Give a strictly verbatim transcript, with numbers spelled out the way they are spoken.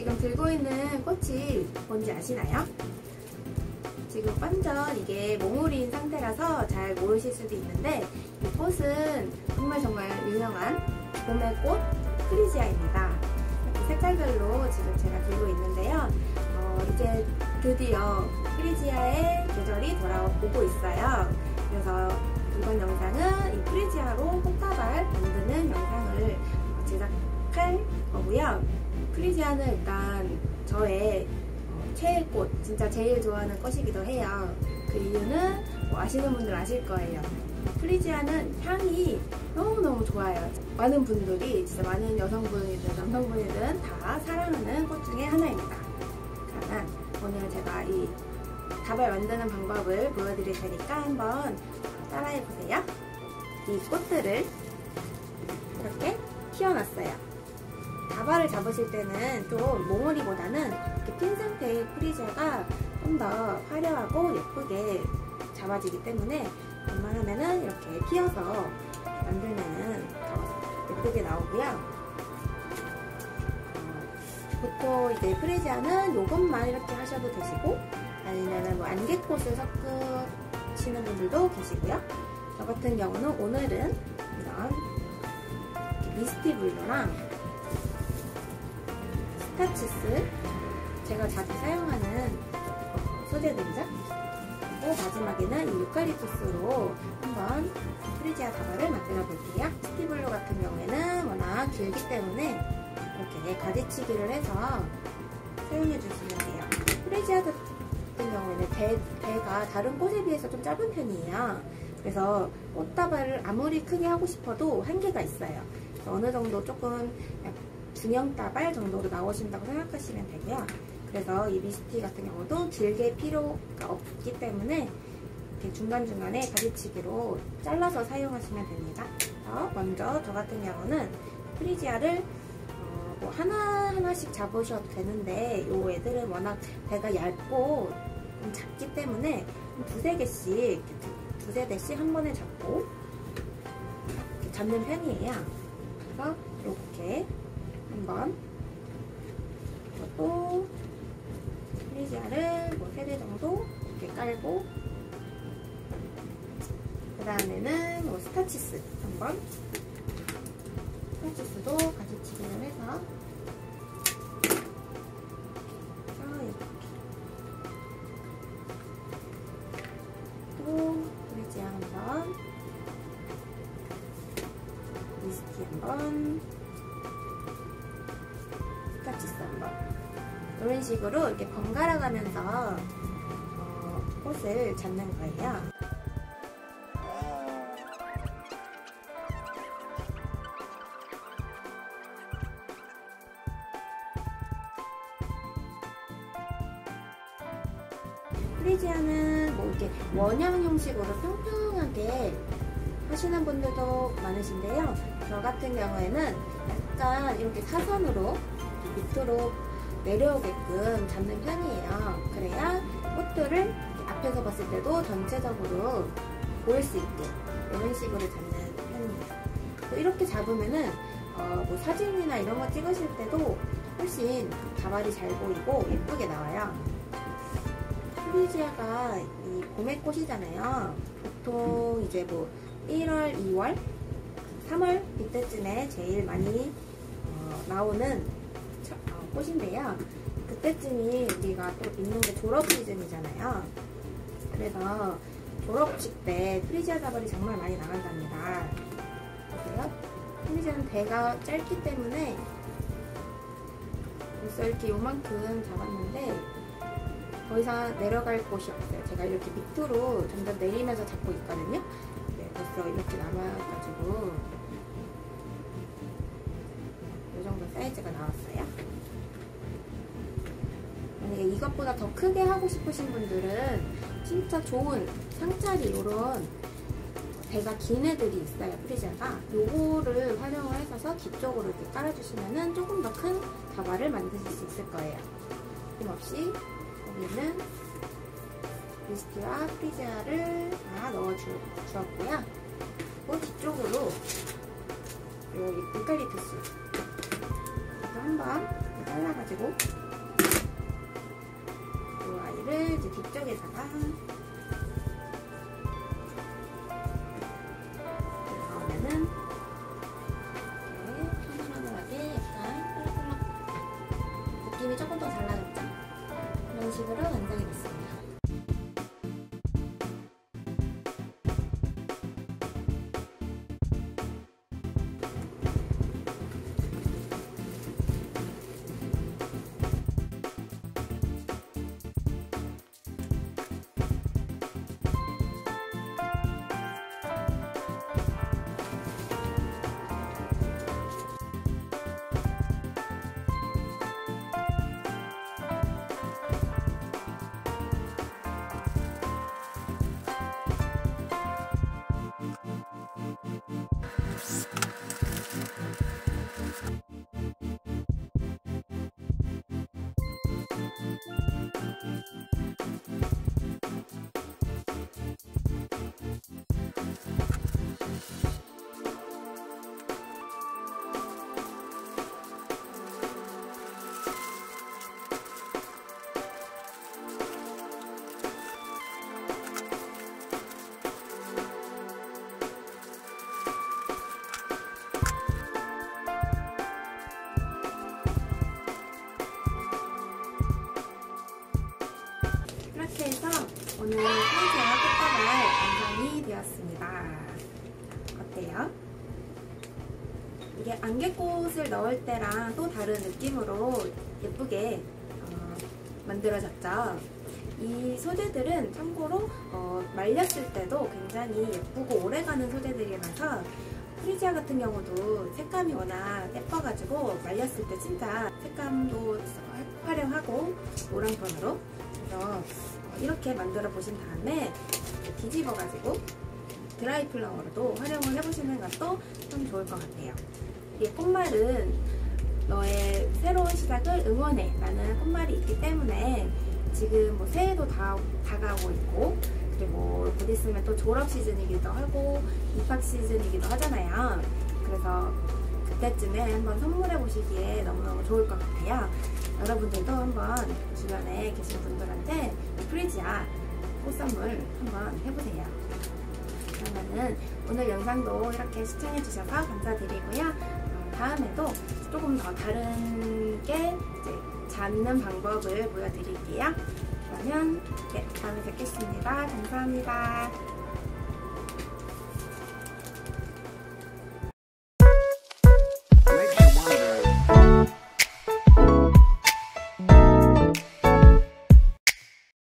지금 들고 있는 꽃이 뭔지 아시나요? 지금 완전 이게 몽울이인 상태라서 잘 모르실 수도 있는데 이 꽃은 정말 정말 유명한 봄의 꽃 프리지아입니다. 색깔별로 지금 제가 들고 있는데요. 어, 이제 드디어 프리지아의 계절이 돌아오고 있어요. 그래서 이번 영상은 이 프리지아로 꽃다발 만드는 영상을 제작할 거고요. 프리지아는 일단 저의 최애꽃, 진짜 제일 좋아하는 꽃이기도 해요. 그 이유는 뭐 아시는 분들 아실 거예요. 프리지아는 향이 너무너무 좋아요. 많은 분들이, 진짜 많은 여성분이든 남성분이든 다 사랑하는 꽃 중에 하나입니다. 그러면 오늘 제가 이 다발 만드는 방법을 보여드릴 테니까 한번 따라해보세요. 이 꽃들을 이렇게 튀어놨어요. 다발을 잡으실 때는 좀 몽울이보다는 이렇게 핀 상태의 프리지아가 좀 더 화려하고 예쁘게 잡아지기 때문에 웬만하면은 이렇게 튀어서 만들면은 더 예쁘게 나오고요. 어, 보통 이제 프리지아는 요것만 이렇게 하셔도 되시고, 아니면은 뭐 안개꽃을 섞으시는 분들도 계시고요. 저 같은 경우는 오늘은 이런 미스티 블루랑 스타치스, 제가 자주 사용하는 소재들이죠. 그리고 마지막에는 이 유칼립투스로 한번 프리지아 다발을 만들어 볼게요. 미스티 블루 같은 경우에는 워낙 길기 때문에 이렇게 가지치기를 해서 사용해 주시면 돼요. 프리지아 같은 경우에는 배, 배가 다른 꽃에 비해서 좀 짧은 편이에요. 그래서 꽃다발을 아무리 크게 하고 싶어도 한계가 있어요. 어느 정도 조금 중형 다발 정도로 나오신다고 생각하시면 되고요. 그래서 이 미스티 같은 경우도 길게 필요가 없기 때문에 이렇게 중간중간에 가지치기로 잘라서 사용하시면 됩니다. 먼저 저 같은 경우는 프리지아를 어 뭐 하나하나씩 잡으셔도 되는데 요 애들은 워낙 배가 얇고 좀 작기 때문에 두세 개씩, 두세 대씩 한 번에 잡고 잡는 편이에요. 그래서 이렇게 한번 또 프리지아를 뭐 세 대 정도 이렇게 깔고, 그 다음에는 뭐 스타치스 한번, 스타치스도 가지치기를 해서 이렇게 또 프리지아 한번, 미스티 한번, 스타치스 한번, 이런 식으로 이렇게 번갈아 가면서 어, 꽃을 잡는 거예요. 프리지아는 뭐 이렇게 원형 형식으로 평평하게 하시는 분들도 많으신데요. 저 같은 경우에는 약간 이렇게 사선으로 밑으로 내려오게끔 잡는 편이에요. 그래야 꽃들을 앞에서 봤을 때도 전체적으로 보일 수 있게 이런 식으로 잡는 편입니다. 이렇게 잡으면은 어 뭐 사진이나 이런 거 찍으실 때도 훨씬 다발이 잘 보이고 예쁘게 나와요. 프리지아가 이 봄의 꽃이잖아요. 보통 이제 뭐 일월, 이월, 삼월 이때쯤에 제일 많이 어 나오는 꽃인데요. 그때쯤이 우리가 또 있는 게 졸업 시즌이잖아요. 그래서 졸업식 때 프리지아 다발이 정말 많이 나간답니다. 보세요. 프리지아는 배가 짧기 때문에 벌써 이렇게 요만큼 잡았는데 더 이상 내려갈 곳이 없어요. 제가 이렇게 밑으로 점점 내리면서 잡고 있거든요. 네, 벌써 이렇게 남아가지고 이 정도 사이즈가 나왔어요. 만약에 이것보다 더 크게 하고 싶으신 분들은 진짜 좋은 상짜리 이런 배가 긴 애들이 있어요. 프리지아가 요거를 활용을 해서 뒤쪽으로 이렇게 깔아주시면은 조금 더 큰 다발을 만드실 수 있을 거예요. 힘없이 여기는 미스티와 프리지아를 다 넣어주었고요. 그리고 뒤쪽으로 요 유칼립투스 한번 잘라가지고 이 아이를 이제 뒤쪽에다가 넣으면은 이렇게 편안하게 약간 펄럭펄럭 느낌이 조금 더 달라졌죠? 이런 식으로 완성이 됐습니다. 이렇게 해서 오늘 프리지아 꽃다발 완성이 되었습니다. 어때요? 이게 안개꽃을 넣을 때랑 또 다른 느낌으로 예쁘게 어, 만들어졌죠. 이 소재들은 참고로 어, 말렸을 때도 굉장히 예쁘고 오래가는 소재들이라서 프리지아 같은 경우도 색감이 워낙 예뻐가지고 말렸을 때 진짜 색감도 화려하고 노란톤으로, 그래서 이렇게 만들어 보신 다음에 뒤집어 가지고 드라이 플라워로도 활용을 해보시는 것도 좀 좋을 것 같아요. 이 꽃말은 너의 새로운 시작을 응원해 라는 꽃말이 있기 때문에 지금 뭐 새해도 다 다가오고 있고, 그리고 곧 있으면 또 졸업 시즌이기도 하고 입학 시즌이기도 하잖아요. 그래서 그때쯤에 한번 선물해 보시기에 너무너무 좋을 것 같아요. 여러분들도 한번 주변에 계신 분들한테 프리지아 꽃 선물 한번 해보세요. 그러면은 오늘 영상도 이렇게 시청해주셔서 감사드리고요. 어, 다음에도 조금 더 다른 게 이제 잡는 방법을 보여드릴게요. 그러면 네, 다음에 뵙겠습니다. 감사합니다.